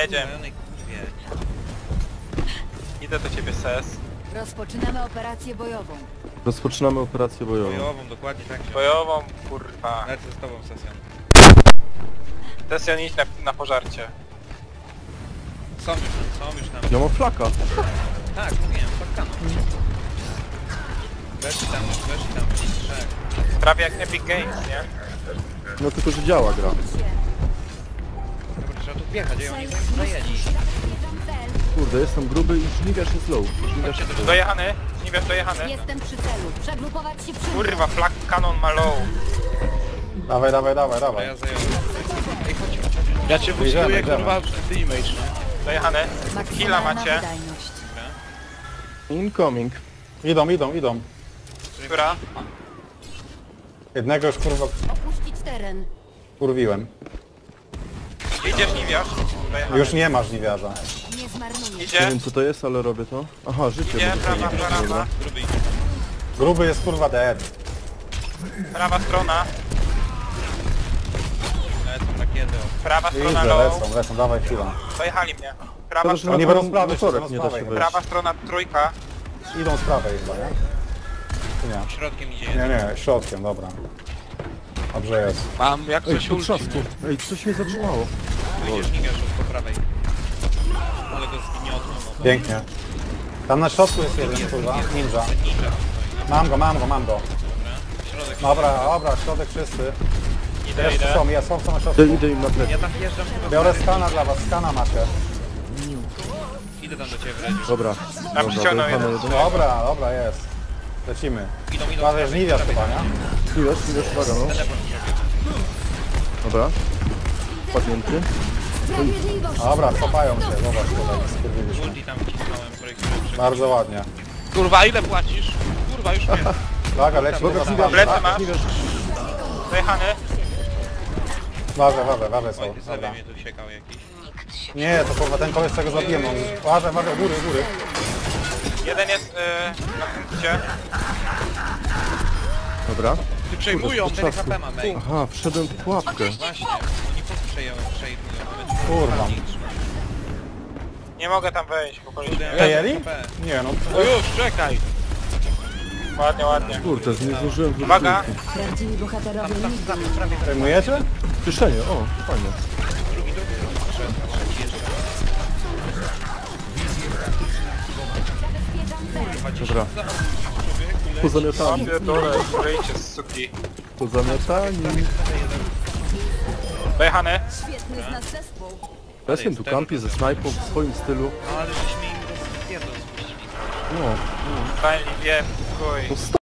Jedziemy. No i kurwie. Idę do ciebie, Ses. Rozpoczynamy operację bojową. Rozpoczynamy operację bojową. Bojową, dokładnie tak. Bojową, kurwa. Lecę z tobą sesją. Sesjon idź na pożarcie. Są już tam. Ja mam flaka. Tak, mówiłem, spotkano. Weszli tam, trzech. Prawie jak Epic Games, nie? No tylko, że działa gra. Dobra, trzeba tu wjechać, oni zajęli. Kurde, jestem gruby i żniwiarz jest low. Żniwiarz jest low. Dojechany? Nie wiesz, dojechany? Jestem przy celu. Przegrupować się przy mnie. Kurwa, flag cannon ma low. Dawaj, dawaj, dawaj, Dobra, dawaj. ja zająłem. Ej, chodź. Ja cię Idziemy, boostuję, idziemy. kurwa, damage, nie? Dojechany. Heala Maksymalna macie. wydajność. Incoming. Idą. Która? Jednego już kurwa Opuścić teren. kurwiłem. Idzie żniwiarz. Dojechany. Już nie ma żniwiarza. Nie zmarnuję. Nie Idzie. wiem co to jest, ale robię to. Aha, życie. Idzie, bo to prawa. dobra. Gruby. Gruby jest kurwa dead. Prawa strona. Lecą rakiety. Prawa strona Widzę, low. lecą, dawaj chwilę. Dojechali mnie. Prawa Szkoda, że strona. Oni na będą z prawej, motorek będą nie z da się prawej. wejść. Prawa strona trójka. Idą z prawej chyba, nie? Czy nie? Środkiem idzie jeden. Nie, środkiem, dobra. Dobrze jest. Mam jak Ej, coś po ulci, trzasku. nie? Ej, coś mnie zatrzymało. Tu idziesz żniwiarz po prawej. Ale go zgniotło. Pięknie. Tam na środku jest jeden kurwa, ninja. Ninja. Mam go. Środek. Dobra, środek wszyscy. Idę. Jeszcze są na środku. Idę im na plecy. Ja tam wjeżdżam. Biorę skana dla was, skana macie. Idę tam do ciebie wręcz. Dobra. Tam przyciągnął dojechane jeden. jeden. Dobra, jest. Lecimy. Idą. Prawie żniwiarz chyba, nie? Chwilę, uwaga no. Teleport. Dobra. Padnięty. Sprawiedliwość. Dobra, cofają się, zobacz tutaj, skurwiliśmy. Ulti tam wcisnąłem, projektuję przy... Bardzo ładnie. Kurwa, ile płacisz? Kurwa, już nie. Uwaga, leci kurwa Żniwiarz. Plecy masz. Żniwiarz. Dojechany. Uważaj są. Oj, z lewej Dobra. mnie tu siekał jakiś. Nie, to kurwa ten koleś czego zabiłem. Uważaj, góry. Jeden jest na punkcie. Dobra. Ty przejmują. 4 HP ma main. Aha, wszedłem w pułapkę. Właśnie, oni przejmują. Kurwa. Nie mogę tam wejść, bo koleś... Przejęli? Nie no. No już, czekaj. Ładnie. Kurde, nie zdążyłem wrócić. Uwaga. Prawdziwi bohaterowie nigdy nie Prawie Przejmujecie? Kieszenie, o, fajnie. drugi, trzeci jeszcze. Dobra. Pozamiatani. Pierdolę, wyjście z suki. Pozamiatani. Dojechany. Świetny z nas zespół. Ja jestem tu kampi ze snajpą w swoim stylu. No ale żeśmy im rozpierdol spuścili. No, Fajnie, wiem, chuj. to